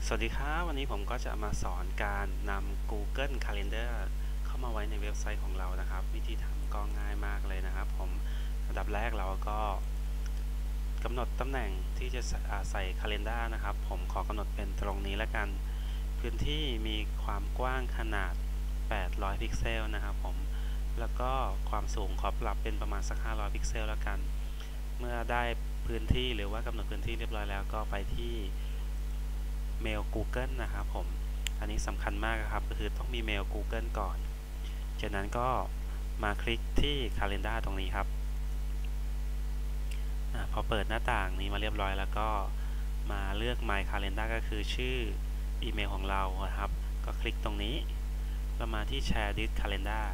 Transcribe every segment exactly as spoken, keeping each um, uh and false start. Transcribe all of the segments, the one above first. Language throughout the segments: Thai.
สวัสดีครับวันนี้ผมก็จะมาสอนการนำ Google Calendar เข้ามาไว้ในเว็บไซต์ของเรานะครับวิธีทำก็ง่ายมากเลยนะครับผมอันดับแรกเราก็กำหนดตำแหน่งที่จะใส่ Calendar นะครับผมขอกำหนดเป็นตรงนี้แล้วกันพื้นที่มีความกว้างขนาดแปดร้อยพิกเซลนะครับผมแล้วก็ความสูงขอปรับเป็นประมาณสักห้าร้อยพิกเซลแล้วกันเมื่อได้พื้นที่หรือว่ากำหนดพื้นที่เรียบร้อยแล้วก็ไปที่เมล Google นะครับผมอันนี้สำคัญมากครับก็คือต้องมีเมล Google ก่อนจากนั้นก็มาคลิกที่ Calendar ตรงนี้ครับอพอเปิดหน้าต่างนี้มาเรียบร้อยแล้วก็มาเลือก My Calendar ก็คือชื่ออีเมลของเราครับก็คลิกตรงนี้แล้วมาที่ Share this Calendar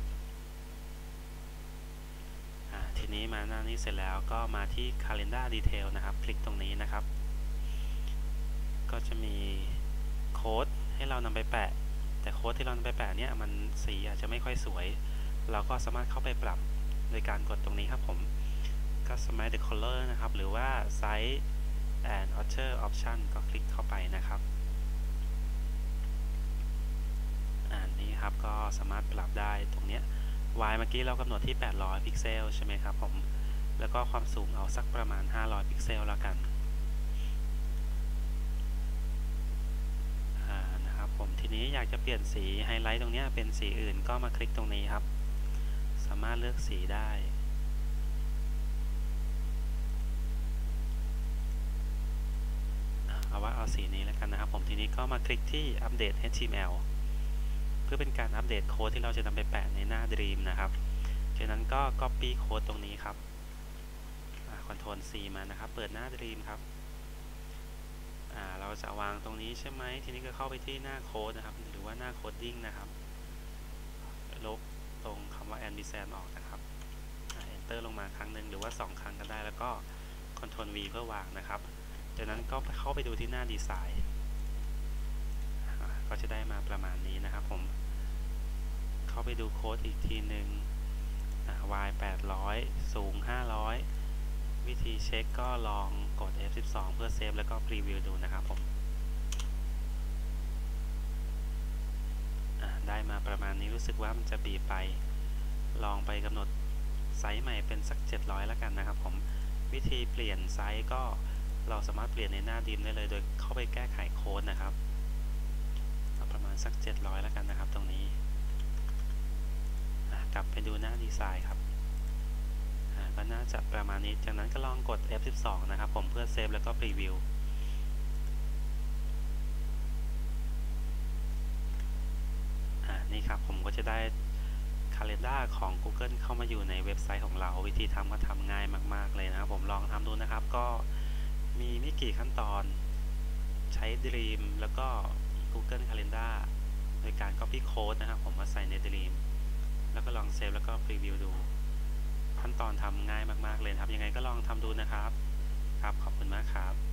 ทีนี้มาหน้านี้เสร็จแล้วก็มาที่ Calendar Detail นะครับคลิกตรงนี้นะครับก็จะมีโค้ดให้เรานำไปแปะแต่โค้ดที่เรานำไปแปะเนี่ยมันสีอาจจะไม่ค่อยสวยเราก็สามารถเข้าไปปรับโดยการกดตรงนี้ครับผม Customize the color นะครับหรือว่า Size and Alter Option ก็คลิกเข้าไปนะครับอันนี้ครับก็สามารถปรับได้ตรงเนี้ย Y เมื่อกี้เรากำหนดที่แปดร้อยพิกเซลใช่ไหมครับผมแล้วก็ความสูงเอาสักประมาณห้าร้อยพิกเซลแล้วกันทีนี้อยากจะเปลี่ยนสีไฮไลท์ตรงนี้เป็นสีอื่นก็มาคลิกตรงนี้ครับสามารถเลือกสีได้เอาว่าเอาสีนี้แล้วกันนะครับผมทีนี้ก็มาคลิกที่อัปเดต เอช ที เอ็ม แอล เพื่อเป็นการอัปเดตโค้ดที่เราจะนำไปแปะในหน้า Dream นะครับจากนั้นก็ Copy โค้ดตรงนี้ครับ Ctrl C มานะครับเปิดหน้า Dream ครับเราจะวางตรงนี้ใช่ไหมทีนี้ก็เข้าไปที่หน้าโค้ดนะครับหรือว่าหน้าโคดดิ้งนะครับลบตรงคำว่า ampersand ออกนะครับ Enter ลงมาครั้งหนึ่งหรือว่าสองครั้งก็ได้แล้วก็ Ctrl V เพื่อวางนะครับจากนั้นก็เข้าไปดูที่หน้าดีไซน์ก็จะได้มาประมาณนี้นะครับผมเข้าไปดูโค้ดอีกทีหนึ่ง Y แปดร้อยสูงห้าร้อยวิธีเช็คก็ลองกด เอฟ สิบสอง เพื่อเซฟแล้วก็พรีวิวดูนะครับผมได้มาประมาณนี้รู้สึกว่ามันจะบีบไปลองไปกำหนดไซส์ใหม่เป็นสักเจ็ดร้อยแล้วกันนะครับผมวิธีเปลี่ยนไซส์ก็เราสามารถเปลี่ยนในหน้าดิมได้เลยโดยเข้าไปแก้ไขโค้ดนะครับประมาณสักเจ็ดร้อยแล้วกันนะครับตรงนี้กลับไปดูหน้าดีไซน์ครับก็น่าจะประมาณนี้จากนั้นก็ลองกด เอฟ สิบสอง นะครับผมเพื่อเซฟแล้วก็พรีวิวนี่ครับผมก็จะได้ Calendar ของ Google เข้ามาอยู่ในเว็บไซต์ของเราวิธีทำก็ทำง่ายมากๆเลยนะครับผมลองทำดูนะครับก็มีไม่กี่ขั้นตอนใช้ Dream แล้วก็ Google Calendar โดยการ Copy Code นะครับผมมาใส่ใน Dream แล้วก็ลองเซฟแล้วก็พรีวิวดูขั้นตอนทำง่ายมากๆเลยครับยังไงก็ลองทำดูนะครับครับขอบคุณมากครับ